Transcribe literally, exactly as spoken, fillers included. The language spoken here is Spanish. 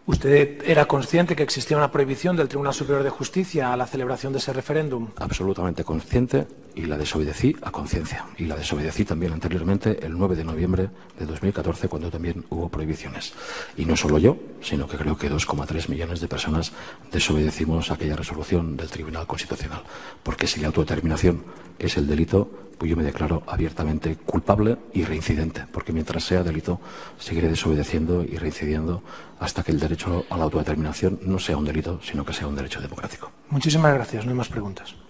¿Usted era consciente que existía una prohibición del Tribunal Superior de Justicia a la celebración de ese referéndum? Absolutamente consciente, y la desobedecí a conciencia. Y la desobedecí también anteriormente el nueve de noviembre de dos mil catorce, cuando también hubo prohibiciones. Y no solo yo, sino que creo que dos coma tres millones de personas desobedecimos aquella resolución del Tribunal Constitucional. Porque si la autodeterminación es el delito, pues yo me declaro abiertamente culpable y reincidente, porque mientras sea delito seguiré desobedeciendo y reincidiendo hasta que el derecho a la autodeterminación no sea un delito, sino que sea un derecho democrático. Muchísimas gracias. No hay más preguntas.